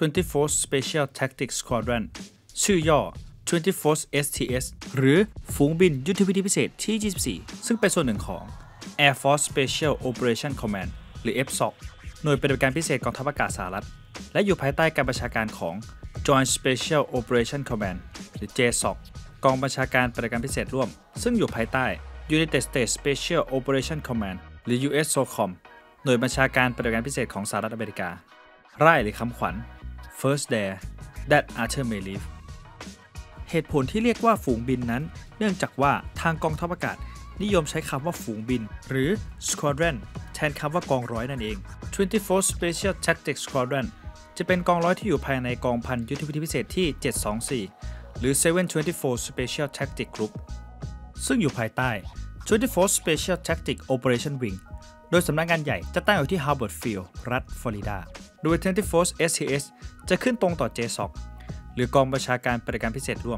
24th Special Tactics Squadron ชื่อย่อ 24th STS หรือฝูงบินยุทธวิธีพิเศษที่ 24 ซึ่งเป็นส่วนหนึ่งของ Air Force Special Operation Command หรือ FSOC หน่วยปฏิบัติการพิเศษกองทัพอากาศสหรัฐและอยู่ภายใต้การบัญชาการของ Joint Special Operation Command หรือ JSOC กองบัญชาการปฏิบัติการพิเศษร่วมซึ่งอยู่ภายใต้ United States Special Operation Command หรือ USSOCOM หน่วยบัญชาการปฏิบัติการพิเศษของสหรัฐอเมริการ่ายหรือคำขวัญ First Dare that Arthur may live เหตุผลที่เรียกว่าฝูงบินนั้นเนื่องจากว่าทางกองทัพอากาศนิยมใช้คำว่าฝูงบินหรือ Squadron แทนคำว่ากองร้อยนั่นเอง 24th Special Tactics Squadron จะเป็นกองร้อยที่อยู่ภายในกองพันยุทธวิธีพิเศษที่ 724 หรือ 724 Special Tactic Group ซึ่งอยู่ภายใต้ 24th Special Tactic Operation Wing โดยสำนักงานใหญ่จะตั้งอยู่ที่ Harbor Field รัฐฟลอริดาโดย 24th STS จะขึ้นตรงต่อ JSOC หรือกองบัญชาการปฏิบัติการพิเศษร่วม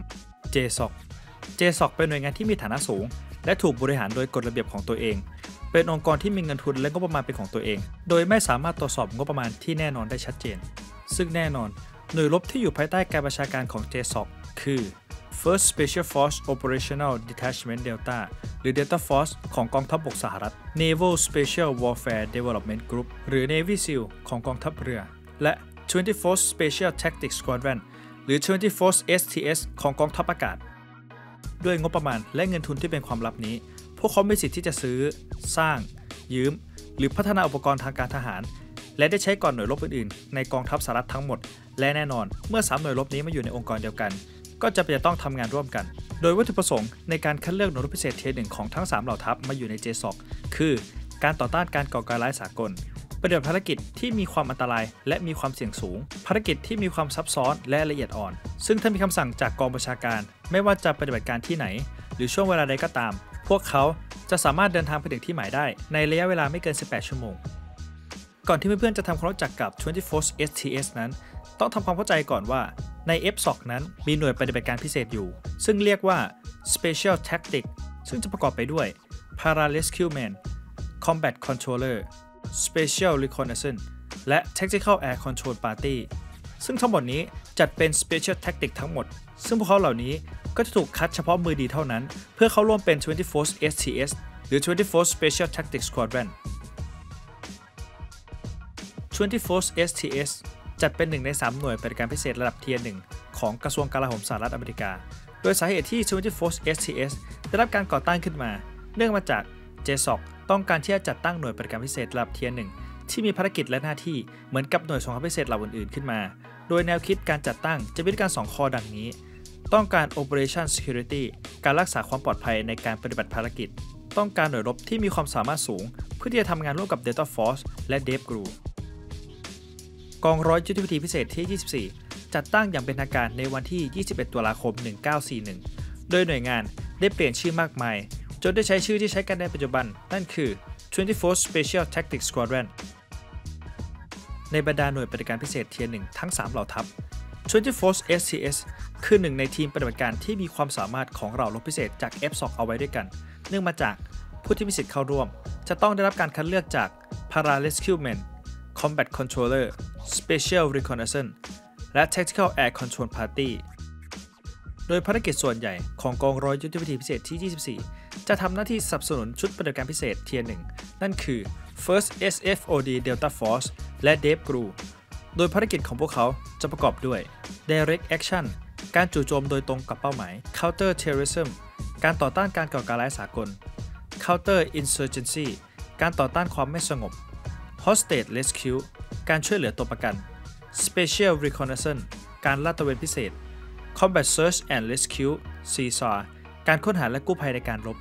JSOC เป็นหน่วยงานที่มีฐานะสูงและถูกบริหารโดยกฎระเบียบของตัวเองเป็นองค์กรที่มีเงินทุนและงบประมาณเป็นของตัวเองโดยไม่สามารถตรวจสอบงบประมาณที่แน่นอนได้ชัดเจนซึ่งแน่นอนหน่วยรบที่อยู่ภายใต้การบัญชาการของ JSOC คือ First Special Force Operational Detachment Delta หรือ Delta Force ของกองทัพบกสหรัฐ Naval Special Warfare Development Group หรือ Navy SEAL ของกองทัพเรือและ 24th Special Tactics Squadron หรือ 24th STS ของกองทัพอากาศด้วยงบประมาณและเงินทุนที่เป็นความลับนี้พวกเขามีสิทธิ์ที่จะซื้อสร้างยืมหรือพัฒนาอุปกรณ์ทางการทหารและได้ใช้ก่อนหน่วยรบอื่นๆในกองทัพสหรัฐทั้งหมดและแน่นอนเมื่อ3หน่วยรบนี้มาอยู่ในองค์กรเดียวกันก็จะต้องทำงานร่วมกันโดยวัตถุประสงค์ในการคัดเลือกหน่วยรบพิเศษเทียร์ 1ของทั้ง3เหล่าทัพมาอยู่ใน JSOC คือการต่อต้านการก่อการร้ายสากลปฏิบัติภารกิจที่มีความอันตรายและมีความเสี่ยงสูงภารกิจที่มีความซับซ้อนและละเอียดอ่อนซึ่งถ้ามีคำสั่งจากกองบัญชาการไม่ว่าจะปฏิบัติการที่ไหนหรือช่วงเวลาใดก็ตามพวกเขาจะสามารถเดินทางไปถึงที่หมายได้ในระยะเวลาไม่เกิน18ชั่วโมงก่อนที่เพื่อนๆจะทำความรู้จักกับ 24th STS นั้นต้องทำความเข้าใจก่อนว่าใน FSOC นั้นมีหน่วยปฏิบัติการพิเศษอยู่ซึ่งเรียกว่า Special Tactic ซึ่งจะประกอบไปด้วย Pararescueman Combat Controller Special Reconnaissance และ Tactical Air Control Party ซึ่งทั้งหมดนี้จัดเป็น Special Tactic ทั้งหมดซึ่งพวกเขาเหล่านี้ก็จะถูกคัดเฉพาะมือดีเท่านั้นเพื่อเข้าร่วมเป็น 24th STS หรือ 24th Special Tactics Squadron 24th STS จัดเป็น1ใน3หน่วยปฏิบัติการพิเศษระดับเทียร์ 1ของกระทรวงกลาโหมสหรัฐอเมริกาโดยสาเหตุที่ 24th STS ได้รับการก่อตั้งขึ้นมาเนื่องมาจาก JSOC ต้องการที่จะจัดตั้งหน่วยปฏิบัติการพิเศษระดับเทียร์ 1ที่มีภารกิจและหน้าที่เหมือนกับหน่วยสงครามพิเศษเหล่าอื่นๆขึ้นมาโดยแนวคิดการจัดตั้งจะมีด้วยกัน2ข้อดังนี้ต้องการ Operation Security การรักษาความปลอดภัยในการปฏิบัติภารกิจต้องการหน่วยรบที่มีความสามารถสูงเพื่อที่จะทำงานร่วมกับ Delta Force และ Dave Gru กองร้อยยุทธวิธีพิเศษที่ 24 จัดตั้งอย่างเป็นทางการในวันที่ 21 ตุลาคม 1941 โดยหน่วยงานได้เปลี่ยนชื่อมากมายจนได้ใช้ชื่อที่ใช้กันในปัจจุบันนั่นคือ 24th Special Tactics Squadron ในบรรดาหน่วยปฏิบัติการพิเศษเทียร์ 1ทั้ง3เหล่าทัพ 24th STS คือหนึ่งในทีมปฏิบัติการที่มีความสามารถของเหล่ารบพิเศษจาก FSOC เอาไว้ด้วยกันเนื่องมาจากผู้ที่มีสิทธิ์เข้าร่วมจะต้องได้รับการคัดเลือกจาก Pararescueman Combat Controller Special Reconnaissance และ Tactical Air Control Party โดยภารกิจส่วนใหญ่ของกองร้อยยุทธวิธีพิเศษที่ 24 จะทำหน้าที่สนับสนุนชุดปฏิบัติการพิเศษเทียร์ 1นั่นคือ First SFOD Delta Force และ Dave Gru โดยภารกิจของพวกเขาจะประกอบด้วย Direct Action การจู่โจมโดยตรงกับเป้าหมาย Counter Terrorism การต่อต้านการก่อการร้ายสากล Counter Insurgency การต่อต้านความไม่สงบ Hostage Rescue การช่วยเหลือตัวประกัน Special Reconnaissance การลาดตระเวนพิเศษ Combat Search and Rescue CSAR การค้นหาและกู้ภัยในการรบ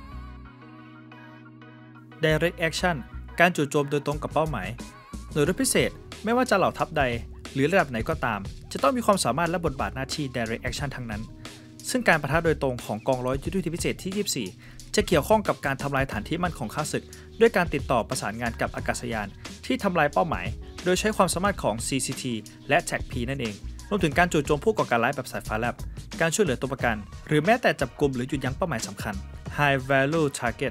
Direct Action การจู่โจมโดยตรงกับเป้าหมายหน่วยรบพิเศษไม่ว่าจะเหล่าทัพใดหรือระดับไหนก็ตามจะต้องมีความสามารถและบทบาทหน้าที่ Direct Action ทั้งนั้นซึ่งการปะทะโดยตรงของกองร้อยยุทธวิธีพิเศษที่ 24 จะเกี่ยวข้องกับการทำลายฐานที่มั่นของข้าศึกด้วยการติดต่อประสานงานกับอากาศยานที่ทำลายเป้าหมายโดยใช้ความสามารถของ CCT และ TACP นั่นเองรวมถึงการจู่โจมผู้ก่อการร้ายแบบสายฟ้าแลบการช่วยเหลือตัวประกันหรือแม้แต่จับกุมหรือหยุดยั้งเป้าหมายสำคัญ High Value Target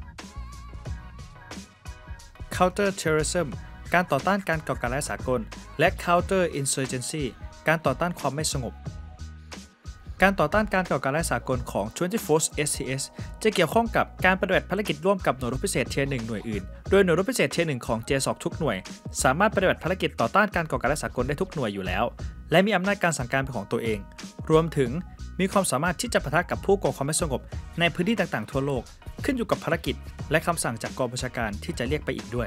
Counter Terrorism การต่อต้านการก่อการร้ายสากลและ counter insurgency การต่อต้านความไม่สงบการต่อต้านการก่อการร้ายสากลของ 24 STS จะเกี่ยวข้องกับการปฏิบัติภารกิจร่วมกับหน่วยรบพิเศษเทียร์ 1 หน่วยอื่นโดยหน่วยรบพิเศษเทียร์ 1 ของ JSOC ทุกหน่วยสามารถปฏิบัติภารกิจต่อต้านการก่อการร้ายสากลได้ทุกหน่วยอยู่แล้วและมีอำนาจการสั่งการเป็นของตัวเองรวมถึงมีความสามารถที่จะปะทะกับผู้ก่อความไม่สงบในพื้นที่ต่างๆทั่วโลกขึ้นอยู่กับภารกิจและคำสั่งจากกองบัญชาการที่จะเรียกไปอีกด้วย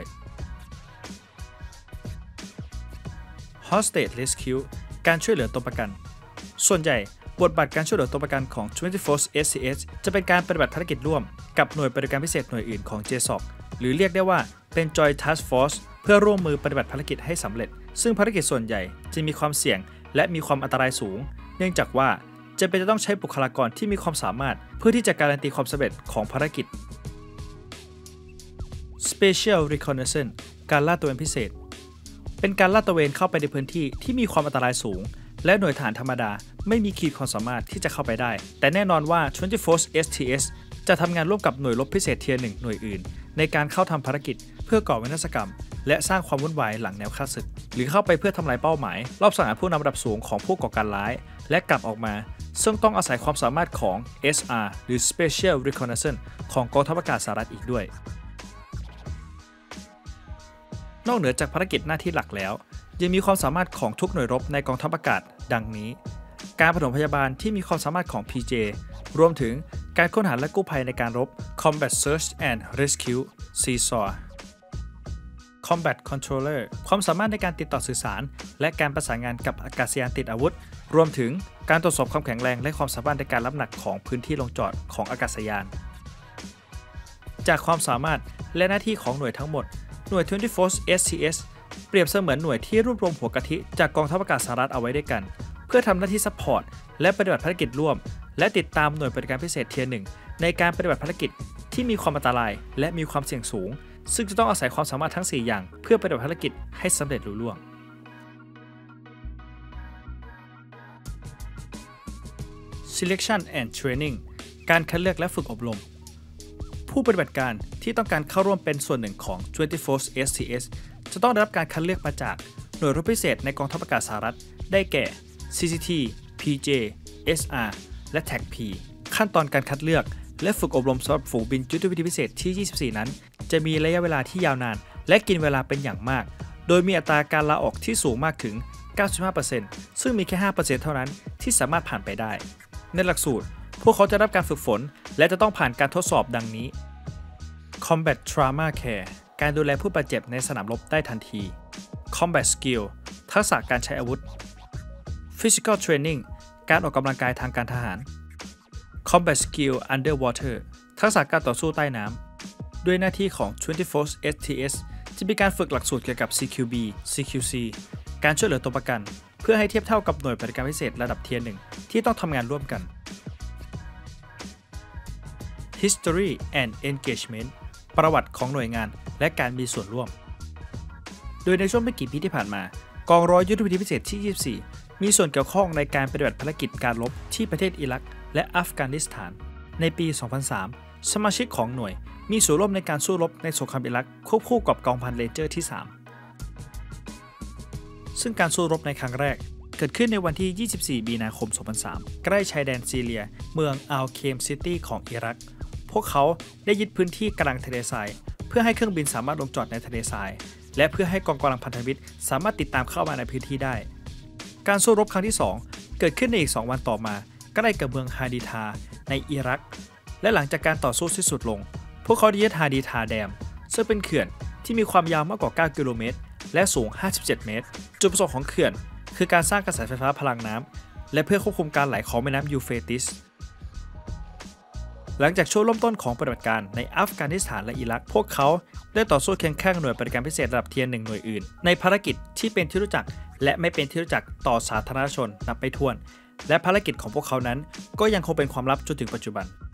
Hostage Rescue การช่วยเหลือตัวประกันส่วนใหญ่บทบาทการช่วยเหลือตัวประกันของ 24 STS จะเป็นการปฏิบัติภารกิจร่วมกับหน่วยปฏิบัติการพิเศษหน่วยอื่นของ JSOC หรือเรียกได้ว่าเป็น Joint Task Force เพื่อร่วมมือปฏิบัติภารกิจให้สำเร็จซึ่งภารกิจส่วนใหญ่จะมีความเสี่ยงและมีความอันตรายสูงเนื่องจากว่าจะเป็นจะต้องใช้บุคลากรที่มีความสามารถเพื่อที่จะการันตีความสำเร็จของภารกิจ Special Reconnaissance การลาดตระเวนพิเศษเป็นการลาดตระเวนเข้าไปในพื้นที่ที่มีความอันตรายสูงและหน่วยทหารธรรมดาไม่มีขีดความสามารถที่จะเข้าไปได้แต่แน่นอนว่า 24 STS จะทำงานร่วมกับหน่วยรบพิเศษเทียร์ 1 หน่วยอื่นในการเข้าทำภารกิจเพื่อก่อวินาศกรรมและสร้างความวุ่นวายหลังแนวฆ่าศึกหรือเข้าไปเพื่อทำลายเป้าหมายรอบสังหารผู้นำระดับสูงของผู้ก่อการร้ายและกลับออกมาซึ่งต้องอาศัยความสามารถของ SR หรือ Special Reconnaissance ของกองทัพอากาศสหรัฐอีกด้วยนอกเหนือจากภารกิจหน้าที่หลักแล้วยังมีความสามารถของทุกหน่วยรบในกองทัพอากาศดังนี้การปฐมพยาบาลที่มีความสามารถของ PJ รวมถึงการค้นหาและกู้ภัยในการรบ Combat Search and Rescue CSOR Combat Controller ความสามารถในการติดต่อสื่อสารและการประสานงานกับอากาศยานติดอาวุธรวมถึงการตรวจสอบความแข็งแรงและความสามารถในการรับหนักของพื้นที่ลงจอดของอากาศยานจากความสามารถและหน้าที่ของหน่วยทั้งหมดหน่วย 24 STS เปรียบเสมือนหน่วยที่รวบรวมหัวกะทิจากกองทัพอากาศสหรัฐเอาไว้ด้วยกันเพื่อทำหน้าที่ซัพพอร์ตและปฏิบัติภารกิจร่วมและติดตามหน่วยปฏิบัติการพิเศษเทียร์ 1ในการปฏิบัติภารกิจที่มีความอันตรายและมีความเสี่ยงสูงซึ่งจะต้องอาศัยความสามารถทั้ง 4 อย่างเพื่อปฏิบัติภารกิจให้สำเร็จลุล่วง Selection and Training การคัดเลือกและฝึกอบรมผู้ปฏิบัติการที่ต้องการเข้าร่วมเป็นส่วนหนึ่งของ 24 STS จะต้องได้รับการคัดเลือกมาจากหน่วยรบพิเศษในกองทัพอากาศสหรัฐได้แก่ CCT PJ SR และ TACP ขั้นตอนการคัดเลือกและฝึกอบรมสำหรับฝูงบินยุทธวิธีพิเศษที่ 24 นั้นจะมีระยะเวลาที่ยาวนานและกินเวลาเป็นอย่างมากโดยมีอัตราการลาออกที่สูงมากถึง 95% ซึ่งมีแค่ 5% เท่านั้นที่สามารถผ่านไปได้ในหลักสูตรพวกเขาจะรับการฝึกฝนและจะต้องผ่านการทดสอบดังนี้ Combat Trauma Care การดูแลผู้บาดเจ็บในสนามรบได้ทันที Combat Skill ทักษะการใช้อาวุธ Physical Training การออกกำลังกายทางการทหาร Combat Skill Underwater ทักษะการต่อสู้ใต้น้ำด้วยหน้าที่ของ 24 STS จะมีการฝึกหลักสูตรเกี่ยวกับ CQB CQC การช่วยเหลือตัวประกันเพื่อให้เทียบเท่ากับหน่วยปฏิบัติการพิเศษระดับเทียร์ 1ที่ต้องทำงานร่วมกัน History and Engagement ประวัติของหน่วยงานและการมีส่วนร่วมโดยในช่วงไม่กี่ปีที่ผ่านมากองร้อยยุทธวิธีพิเศษที่ 24มีส่วนเกี่ยวข้องในการปฏิบัติภารกิจการรบที่ประเทศอิรักและอัฟกานิสถานในปี 2003 สมาชิกของหน่วยมีส่วนร่วมในการสู้รบในสงครามอิรักควบคู่กับกองพันเรนเจอร์ที่ 3ซึ่งการสู้รบในครั้งแรกเกิดขึ้นในวันที่ 24 มีนาคม 2003 ใกล้ชายแดนซีเรียเมืองอัลเคมซิตี้ของอิรักพวกเขาได้ยึดพื้นที่กลางทะเลทรายเพื่อให้เครื่องบินสามารถลงจอดในทะเลทรายและเพื่อให้กองกำลังพันธมิตรสามารถติดตามเข้ามาในพื้นที่ได้การสู้รบครั้งที่ 2 เกิดขึ้นในอีก 2 วันต่อมาใกล้กับเมืองฮาดิทาในอิรักและหลังจากการต่อสู้สิ้นสุดลงพวกเขาได้ยึดฮาดิทาแดมซึ่งเป็นเขื่อนที่มีความยาวมากกว่า 9 กิโลเมตรและสูง 57 เมตรจุดประสงค์ของเขื่อนคือการสร้างกระแสไฟฟ้าพลังน้ำและเพื่อควบคุมการไหลของแม่น้ำยูเฟรติสหลังจากช่วงเริ่มต้นของปฏิบัติการในอัฟกานิสถานและอิรักพวกเขาได้ต่อสู้เคียงข้างหน่วยปฏิบัติการพิเศษระดับเทียร์ 1หน่วยอื่นในภารกิจที่เป็นที่รู้จักและไม่เป็นที่รู้จักต่อสาธารณชนนับไม่ถ้วนและภารกิจของพวกเขานั้นก็ยังคงเป็นความลับจนถึงปัจจุบัน